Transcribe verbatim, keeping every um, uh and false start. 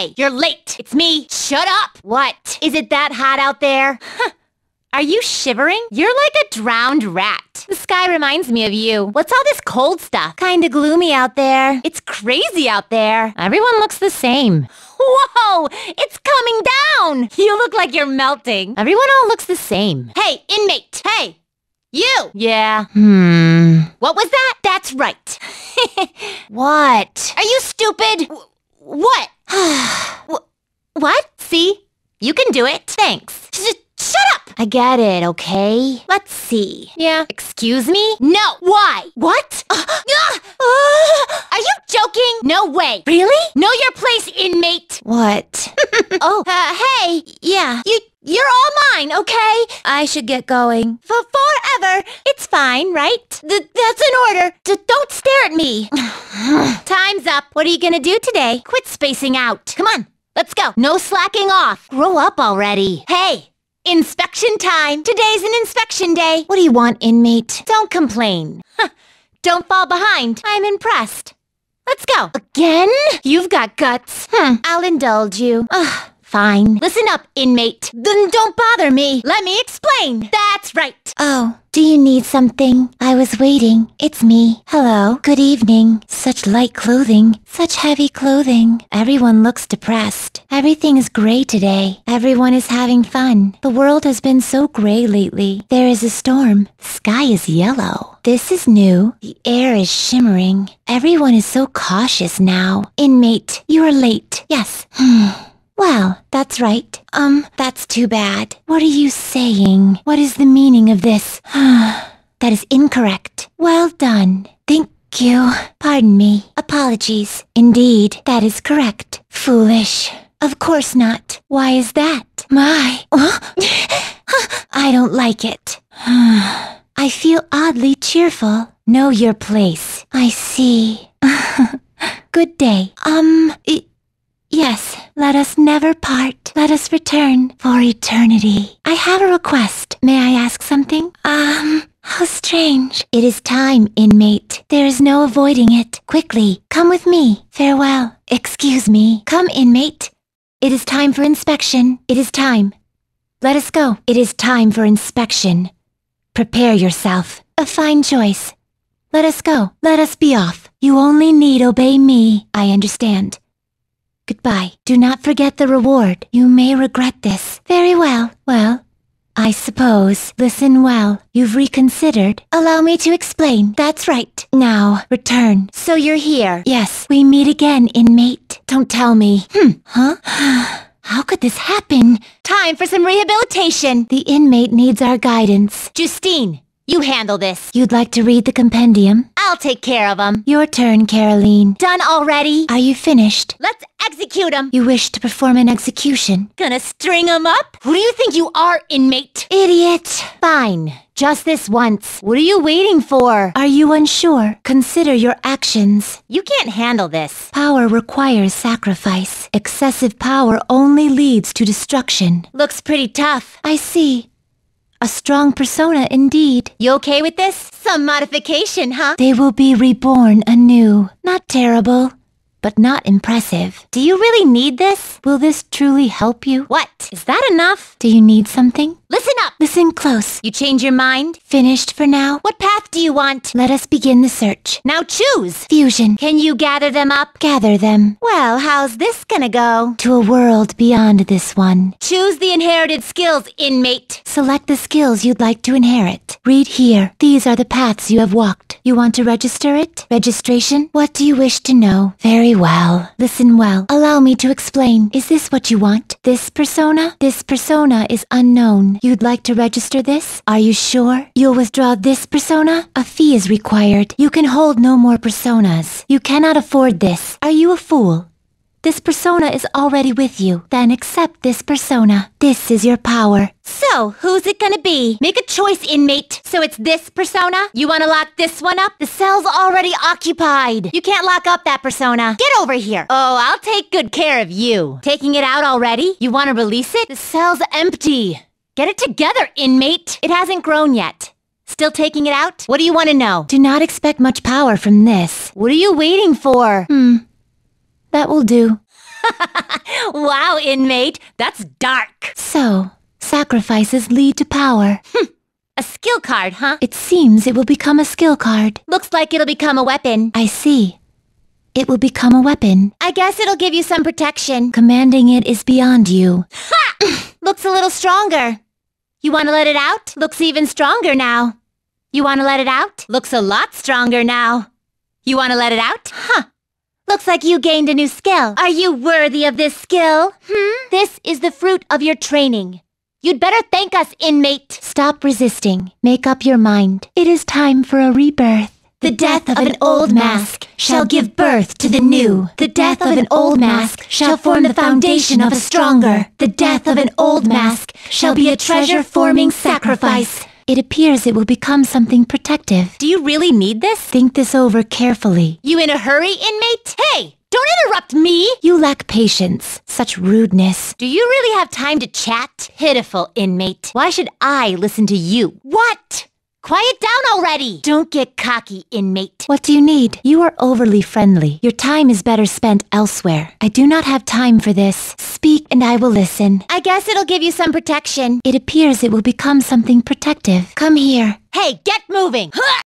Hey, you're late. It's me. Shut up. What? Is it that hot out there? Are you shivering? You're like a drowned rat. The sky reminds me of you. What's all this cold stuff? Kinda gloomy out there. It's crazy out there. Everyone looks the same. Whoa! It's coming down! You look like you're melting. Everyone all looks the same. Hey, inmate! Hey! You! Yeah. Hmm. What was that? That's right. What? Are you stupid? W- what? w- what? See? You can do it. Thanks. Sh- shut up! I get it, okay? Let's see. Yeah. Excuse me? No! Why? What? Uh, uh, are you joking? No way. Really? Know your place, inmate. What? oh, uh, hey. Yeah. You... You're all mine, okay? I should get going. For forever. It's fine, right? Th- that's an order. D- don't stare at me. Time's up. What are you gonna do today? Quit spacing out. Come on, let's go. No slacking off. Grow up already. Hey, inspection time. Today's an inspection day. What do you want, inmate? Don't complain. Don't fall behind. I'm impressed. Let's go. Again? You've got guts. Hmm. I'll indulge you. Ugh. Fine. Listen up, inmate. Then don't bother me. Let me explain. That's right. Oh, do you need something? I was waiting. It's me. Hello. Good evening. Such light clothing. Such heavy clothing. Everyone looks depressed. Everything is gray today. Everyone is having fun. The world has been so gray lately. There is a storm. The sky is yellow. This is new. The air is shimmering. Everyone is so cautious now. Inmate, you are late. Yes. Well, that's right. Um, that's too bad. What are you saying? What is the meaning of this? That is incorrect. Well done. Thank you. Pardon me. Apologies. Indeed, that is correct. Foolish. Of course not. Why is that? My. I don't like it. I feel oddly cheerful. Know your place. I see. Good day. Um... I Yes, let us never part. Let us return for eternity. I have a request. May I ask something? Um, how strange. It is time, inmate. There is no avoiding it. Quickly, come with me. Farewell. Excuse me. Come, inmate. It is time for inspection. It is time. Let us go. It is time for inspection. Prepare yourself. A fine choice. Let us go. Let us be off. You only need obey me. I understand. Goodbye. Do not forget the reward. You may regret this. Very well. Well, I suppose. Listen well. You've reconsidered. Allow me to explain. That's right. Now, return. So you're here. Yes, we meet again, inmate. Don't tell me. Hmm. Huh? How could this happen? Time for some rehabilitation. The inmate needs our guidance. Justine, you handle this. You'd like to read the compendium? I'll take care of him. Your turn, Caroline. Done already? Are you finished? Let's execute him. You wish to perform an execution? Gonna string him up? Who do you think you are, inmate? Idiot. Fine. Just this once. What are you waiting for? Are you unsure? Consider your actions. You can't handle this. Power requires sacrifice. Excessive power only leads to destruction. Looks pretty tough. I see. A strong persona indeed. You okay with this? Some modification, huh? They will be reborn anew. Not terrible, but not impressive. Do you really need this? Will this truly help you? What? Is that enough? Do you need something? Listen up! Listen close. You change your mind? Finished for now? What path do you want? Let us begin the search. Now choose! Fusion. Can you gather them up? Gather them. Well, how's this gonna go? To a world beyond this one. Choose the inherited skills, inmate. Select the skills you'd like to inherit. Read here. These are the paths you have walked. You want to register it? Registration? What do you wish to know? Very well. Listen well. Allow me to explain. Is this what you want? This persona? This persona is unknown. You'd like to register this? Are you sure? You'll withdraw this persona? A fee is required. You can hold no more personas. You cannot afford this. Are you a fool? This persona is already with you. Then accept this persona. This is your power. So, who's it gonna be? Make a choice, inmate. So it's this persona? You wanna lock this one up? The cell's already occupied. You can't lock up that persona. Get over here. Oh, I'll take good care of you. Taking it out already? You wanna release it? The cell's empty. Get it together, inmate. It hasn't grown yet. Still taking it out? What do you want to know? Do not expect much power from this. What are you waiting for? Hmm. That will do. Wow, inmate, that's dark. So, sacrifices lead to power. A skill card, huh? It seems it will become a skill card. Looks like it'll become a weapon. I see. It will become a weapon. I guess it'll give you some protection. Commanding it is beyond you. Ha! Looks a little stronger. You want to let it out? Looks even stronger now. You want to let it out? Looks a lot stronger now. You want to let it out? Huh. Looks like you gained a new skill. Are you worthy of this skill? Hmm? This is the fruit of your training. You'd better thank us, inmate. Stop resisting. Make up your mind. It is time for a rebirth. The death of an old mask shall give birth to the new. The death of an old mask shall form the foundation of a stronger. The death of an old mask shall be a treasure-forming sacrifice. It appears it will become something protective. Do you really need this? Think this over carefully. You in a hurry, inmate? Hey, don't interrupt me! You lack patience. Such rudeness. Do you really have time to chat? Pitiful inmate. Why should I listen to you? What? Quiet down already! Don't get cocky, inmate. What do you need? You are overly friendly. Your time is better spent elsewhere. I do not have time for this. Speak and I will listen. I guess it'll give you some protection. It appears it will become something protective. Come here. Hey, get moving!